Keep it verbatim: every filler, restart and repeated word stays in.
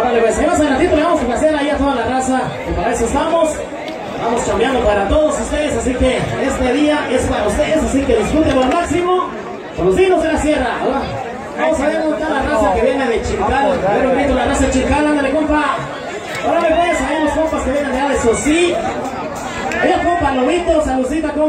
Órale, pues, más adelantito le vamos a placer ahí a toda la raza, que para eso estamos. Vamos cambiando para todos ustedes, así que este día es para ustedes, así que disfrútenlo al máximo con los vinos de la sierra. ¿Verdad? Vamos a ver dónde está la raza que viene de Chilcal. Pero grito la raza de Chilcal, ándale, compa. Órale, pues, hay unos compas que vienen de allá de Sosí. Ella, compa, Lobito, saludcita, compa.